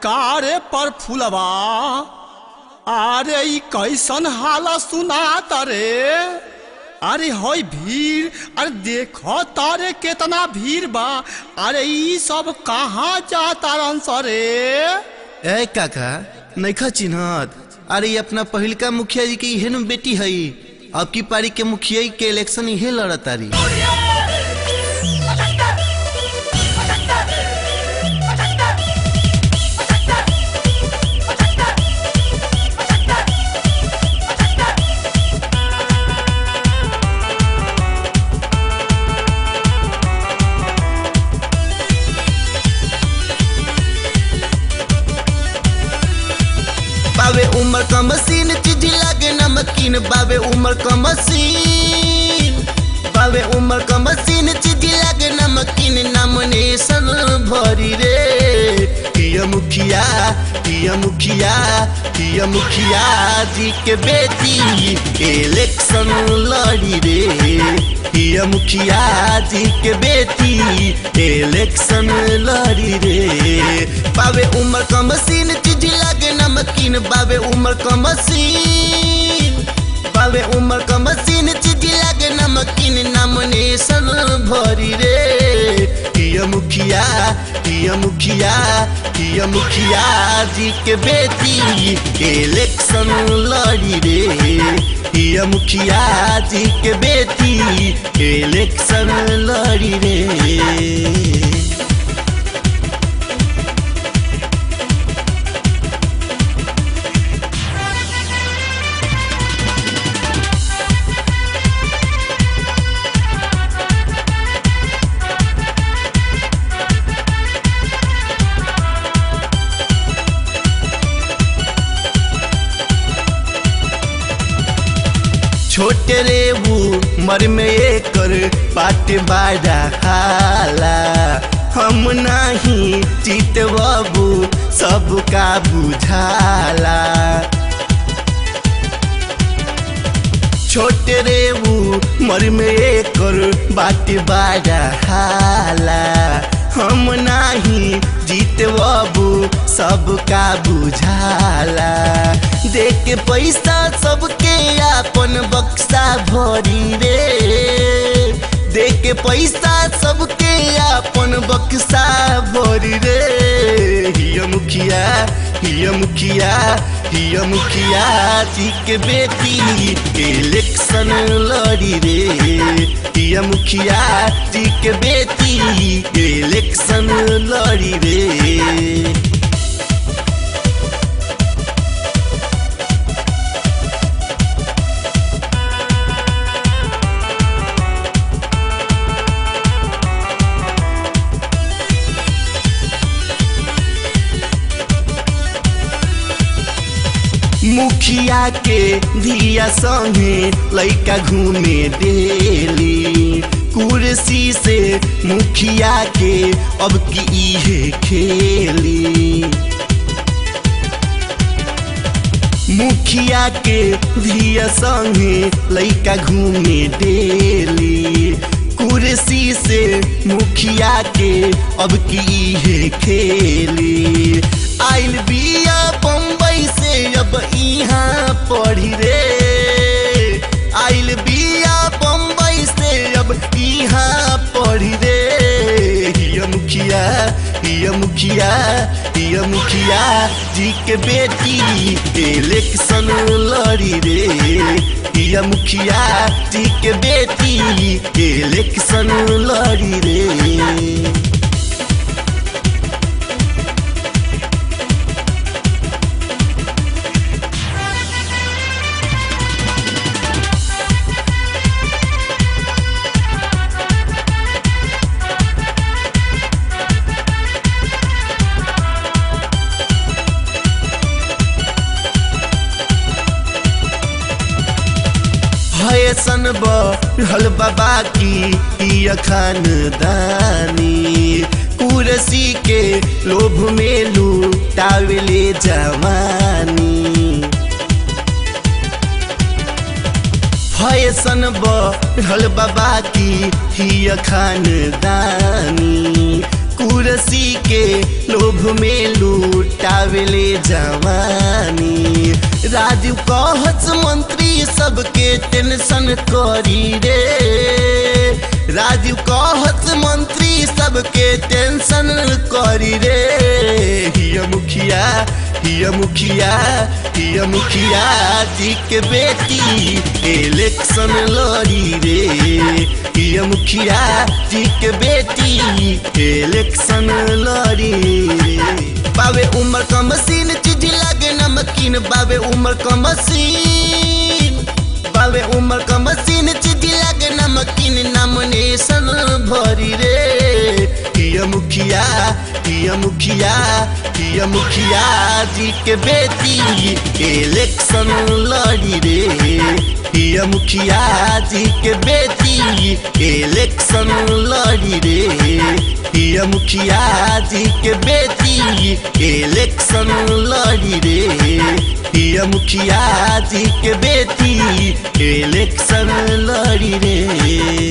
कारे पर फुलवा अरे ई कैसन हाला सुनाता रे। अरे होई भीड़, अरे देखो तारे केतना भीड़ बा। अरे ई सब कहाँ जाता रन सरे। ए काका नैखा चिन्हत? अरे ये अपना पहिलका मुखिया जी के इहे न बेटी हई। अब की पारी के मुखिया के इलेक्शन इहे लड़तारी। बाबे उमर का मशीन चीज लागे नमकीन। बाबे उमर का मशीन, बाबे उमर का मशीन चीज लागे नमकीन। नॉमिनेशन भरी रे किया मुखिया, किया मुखिया, किया मुखिया जी के बेटी इलेक्शन लड़ी रे। किया मुखिया जी के बेटी इलेक्शन लड़ी रे। बाबे उमर का मशीन चीज लागे नमकीन। बाबे उमर का मशीन, बाबे उमर का मशीन चीज लागे नमकीन। नॉमिनेशन भरी रे किया मुखिया, किया मुखिया, किया मुखिया जी के बेटी इलेक्शन लड़ी रे। किया मुखिया जी के बेटी इलेक्शन लड़ी रे। छोटे रे वो मर में एकर बाटे बाड़ा हाला। हम नहीं जीत बाबू सबका बुझाला। छोटे रे वो मर में एकर बाटे बाड़ा हाला। हम नहीं जीत बाबू सबका बुझाला। देख के पैसा सबके अपन बक्सा भरी रे। देख के पैसा सबके अपन बक्सा भरी रे। हिया मुखिया, हिया मुखिया, हिया मुखिया जी के बेटी इलेक्शन लड़ी रे। हिया मुखिया जी के बेटी इलेक्शन लड़ी रे। मुखिया के धिया संगे लइका घूमे डेली। कुर्सी से मुखिया के अब की इहे खेली। मुखिया के धिया संगे लइका घूमे डेली। कुर्सी से मुखिया के अब की इहे खेली। आइल बिया बम्बई से अब यहाँ पढ़ी रे। आइल बिया बम्बई से अब यहाँ पढ़ी रे। हिया मुखिया, हिया मुखिया, हिया मुखिया जी के बेटी इलेक्शन लड़ी रे। हिया मुखिया जी के बेटी इलेक्शन लड़ी रे। सन बढ़ल बाबा की खानदानी। कुर्सी के लोभ में लूटावेले जवानी। फैशन बढ़ल बाबा की खानदानी। कुर्सी के लोभ में लूटावेले जवानी। राजू कहत मंत्री सबके टेंशन करी रे, राजू कहत मंत्री सबके टेंशन करी रे। हिया मुखिया हिया मुखिया हिया मुखिया जी के बेटी इलेक्शन लड़ी रे। हिया मुखिया जी के बेटी इलेक्शन लड़ी रे। बाबे उम्र का मशीन चीज लागे नमकीन, बाबे उम्र का मशीन, बाबे उम्र का मशीन चीज लागे नमकीन। नॉमिनेशन भरी रे। हिया मुखिया हिया मुखिया हिया मुखिया जी के बेटी इलेक्शन लड़ी रे। हिया मुखिया जी के बेटी इलेक्शन लड़ी रे। हिया मुखिया जी के बेटी इलेक्शन लड़ी रे। हिया मुखिया जी के बेटी इलेक्शन लड़ी रे।